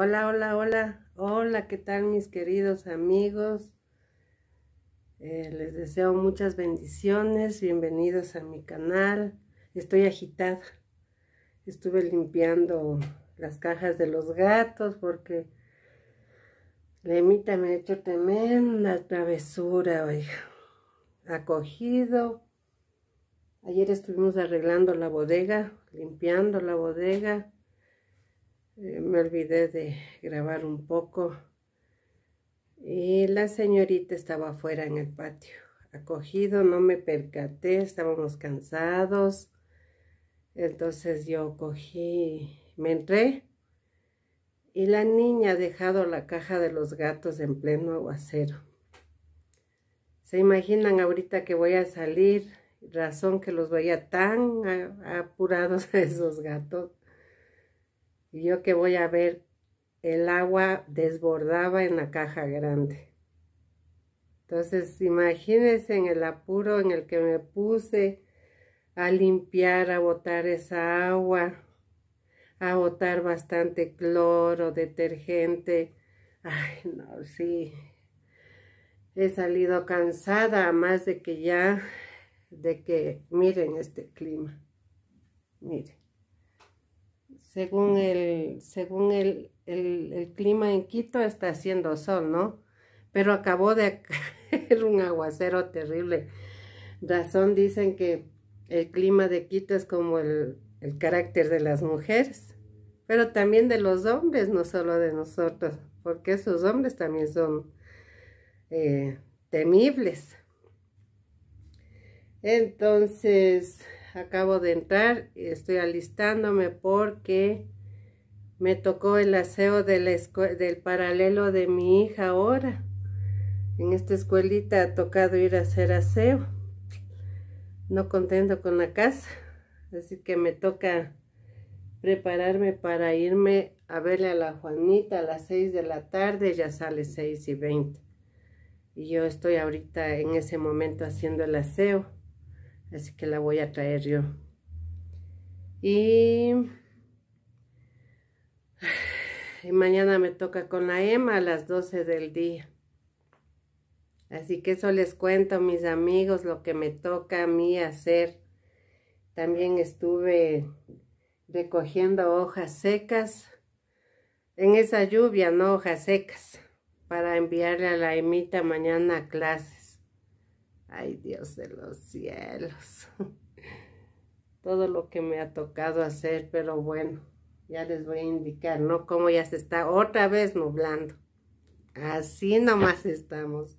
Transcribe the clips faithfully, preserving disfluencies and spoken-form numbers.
Hola, hola, hola, hola, ¿qué tal mis queridos amigos? Eh, les deseo muchas bendiciones, bienvenidos a mi canal. Estoy agitada, estuve limpiando las cajas de los gatos porque la Emita me ha hecho tremenda travesura, oiga. Ha cogido, ayer estuvimos arreglando la bodega, limpiando la bodega. Eh, me olvidé de grabar un poco y la señorita estaba afuera en el patio, acogido, no me percaté, estábamos cansados, entonces yo cogí, me entré y la niña ha dejado la caja de los gatos en pleno aguacero. ¿Se imaginan ahorita que voy a salir? Razón que los veía tan apurados a esos gatos. Y yo que voy a ver, el agua desbordaba en la caja grande. Entonces, imagínense en el apuro en el que me puse a limpiar, a botar esa agua, a botar bastante cloro, detergente. Ay, no, sí. He salido cansada, más de que ya, de que, miren este clima. Miren. Según el, según el, el, el clima en Quito está haciendo sol, ¿no? Pero acabó de caer un aguacero terrible. Razón dicen que el clima de Quito es como el, el carácter de las mujeres, pero también de los hombres, no solo de nosotros, porque esos hombres también son eh, temibles. Entonces, acabo de entrar y estoy alistándome porque me tocó el aseo de la del paralelo de mi hija ahora. En esta escuelita ha tocado ir a hacer aseo. No contento con la casa, así que me toca prepararme para irme a verle a la Juanita a las seis de la tarde, ya sale seis y veinte. Y yo estoy ahorita en ese momento haciendo el aseo, así que la voy a traer yo. Y, y mañana me toca con la Emma a las doce del día. Así que eso les cuento, mis amigos, lo que me toca a mí hacer. También estuve recogiendo hojas secas, en esa lluvia, no hojas secas, para enviarle a la Emita mañana a clases. Ay, Dios de los cielos. Todo lo que me ha tocado hacer, pero bueno, ya les voy a indicar, ¿no? Cómo ya se está otra vez nublando. Así nomás estamos.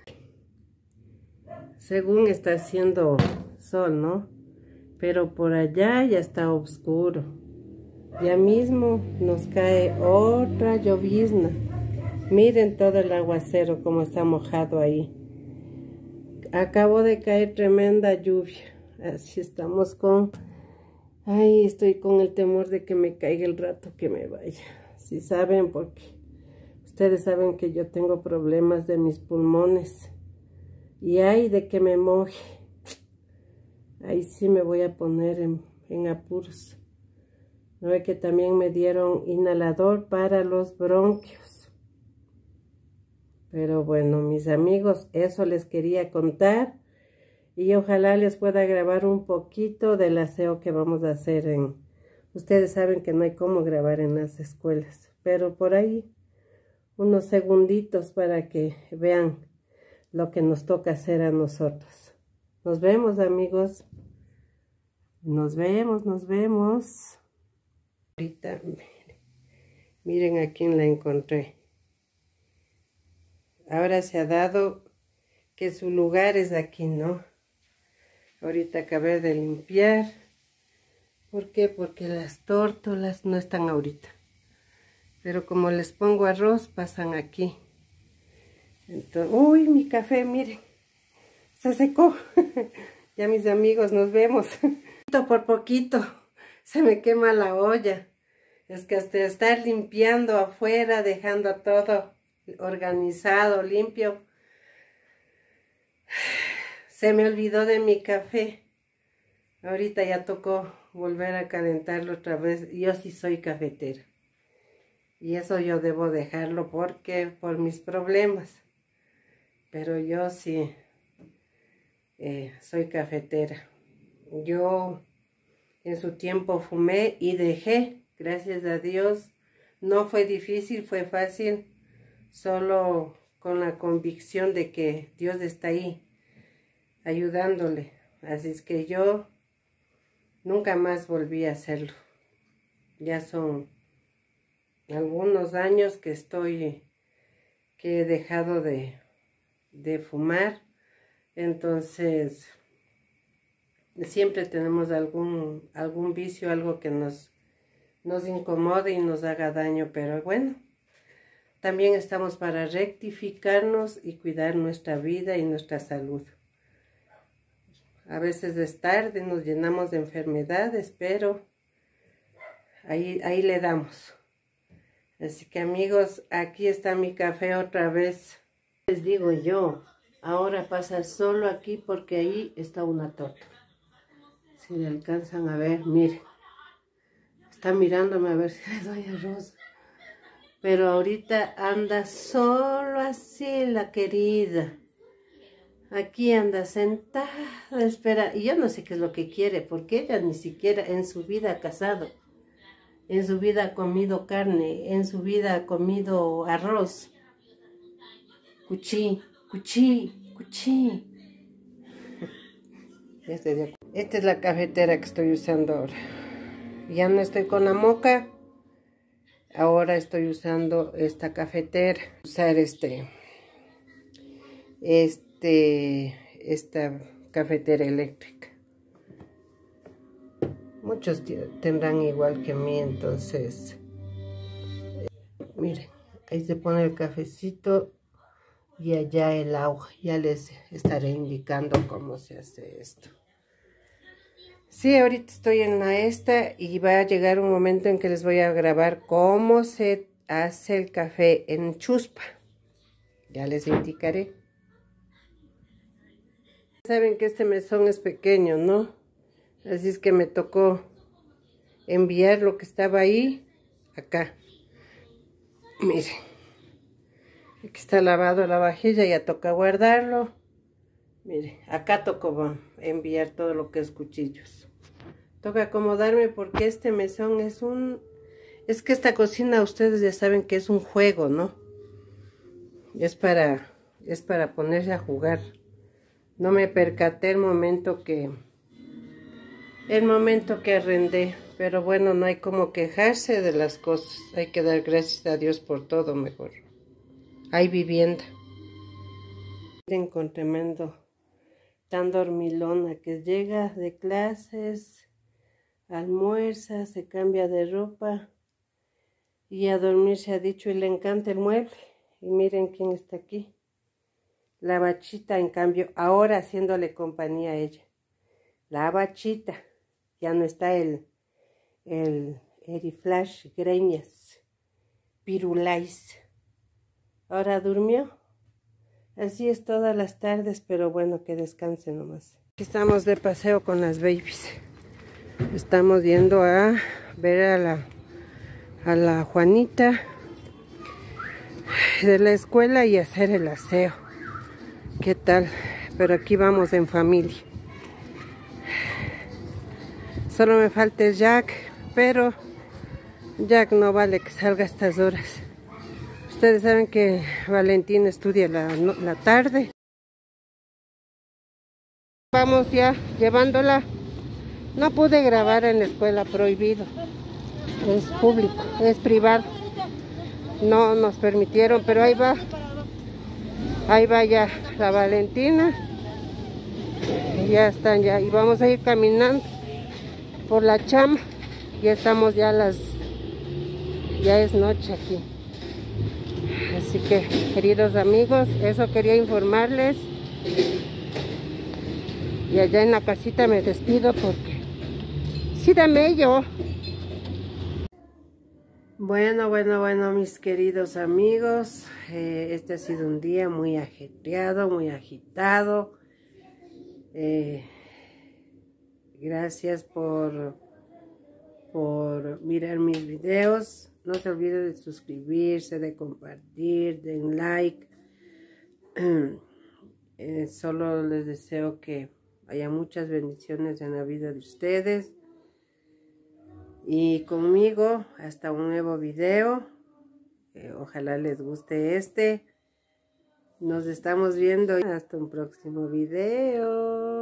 Según está haciendo sol, ¿no? Pero por allá ya está oscuro. Ya mismo nos cae otra llovizna. Miren todo el aguacero como está mojado ahí. Acabó de caer tremenda lluvia. Así estamos con... Ay, estoy con el temor de que me caiga el rato que me vaya. Si saben, porque ustedes saben que yo tengo problemas de mis pulmones. Y ay, de que me moje. Ahí sí me voy a poner en, en apuros. No ve que también me dieron inhalador para los bronquios. Pero bueno, mis amigos, eso les quería contar. Y ojalá les pueda grabar un poquito del aseo que vamos a hacer en... Ustedes saben que no hay cómo grabar en las escuelas. Pero por ahí, unos segunditos para que vean lo que nos toca hacer a nosotros. Nos vemos, amigos. Nos vemos, nos vemos. Ahorita, miren, miren a quién la encontré. Ahora se ha dado que su lugar es aquí, ¿no? Ahorita acabé de limpiar. ¿Por qué? Porque las tórtolas no están ahorita. Pero como les pongo arroz, pasan aquí. Entonces, uy, mi café, miren. Se secó. Ya mis amigos, nos vemos. Por poquito se me quema la olla. Es que hasta estar limpiando afuera, dejando todo organizado, limpio, se me olvidó de mi café. Ahorita ya tocó volver a calentarlo otra vez. Yo sí soy cafetera. Y eso yo debo dejarlo porque por mis problemas. Pero yo sí eh, soy cafetera. Yo en su tiempo fumé y dejé, gracias a Dios. No fue difícil, fue fácil, solo con la convicción de que Dios está ahí, ayudándole. Así es que yo nunca más volví a hacerlo. Ya son algunos años que estoy, que he dejado de, de fumar. Entonces, siempre tenemos algún, algún vicio, algo que nos, nos incomode y nos haga daño. Pero bueno, también estamos para rectificarnos y cuidar nuestra vida y nuestra salud. A veces es tarde, nos llenamos de enfermedades, pero ahí, ahí le damos. Así que amigos, aquí está mi café otra vez. Les digo yo, ahora pasa solo aquí porque ahí está una torta. Si le alcanzan a ver, miren. Está mirándome a ver si le doy arroz. Pero ahorita anda solo así la querida. Aquí anda sentada, espera. Y yo no sé qué es lo que quiere, porque ella ni siquiera en su vida ha casado. En su vida ha comido carne, en su vida ha comido arroz. Cuchí, cuchí, cuchí. Esta es la cafetera que estoy usando ahora. Ya no estoy con la moca. Ahora estoy usando esta cafetera. Usar este, este, esta cafetera eléctrica. Muchos tendrán igual que mí, entonces. Miren, ahí se pone el cafecito y allá el agua. Ya les estaré indicando cómo se hace esto. Sí, ahorita estoy en la esta y va a llegar un momento en que les voy a grabar cómo se hace el café en chuspa. Ya les indicaré. Saben que este mesón es pequeño, ¿no? Así es que me tocó enviar lo que estaba ahí acá. Miren. Aquí está lavado la vajilla, ya toca guardarlo. Miren, acá tocó enviar todo lo que es cuchillos. Toca acomodarme porque este mesón es un... Es que esta cocina ustedes ya saben que es un juego, ¿no? Es para, es para ponerse a jugar. No me percaté el momento que... El momento que arrendé. Pero bueno, no hay como quejarse de las cosas. Hay que dar gracias a Dios por todo mejor. Hay vivienda. Miren con tremendo... tan dormilona que llega de clases, almuerza, se cambia de ropa y a dormir se ha dicho y le encanta el mueble. Y miren quién está aquí. La bachita, en cambio, ahora haciéndole compañía a ella. La bachita, ya no está el, el Eriflash Greñas, Pirulais. Ahora durmió. Así es todas las tardes, pero bueno, que descanse nomás. Aquí estamos de paseo con las babies. Estamos yendo a ver a la, a la Juanita de la escuela y hacer el aseo. ¿Qué tal? Pero aquí vamos en familia. Solo me falta el Jack, pero Jack no vale que salga a estas horas. Ustedes saben que Valentín estudia la, la tarde. Vamos ya llevándola. No pude grabar en la escuela, prohibido. Es público, es privado. No nos permitieron, pero ahí va. Ahí va ya la Valentina. Ya están ya. Y vamos a ir caminando por la chama. Ya estamos ya a las... Ya es noche aquí. Así que, queridos amigos, eso quería informarles. Y allá en la casita me despido porque... Sí, dame yo. Bueno, bueno, bueno, mis queridos amigos. Eh, este ha sido un día muy ajetreado, muy agitado. Eh, gracias por, por mirar mis videos. no se olviden de suscribirse, de compartir, de like. Eh, solo les deseo que haya muchas bendiciones en la vida de ustedes. Y conmigo, hasta un nuevo video. Eh, ojalá les guste este. Nos estamos viendo hasta un próximo video.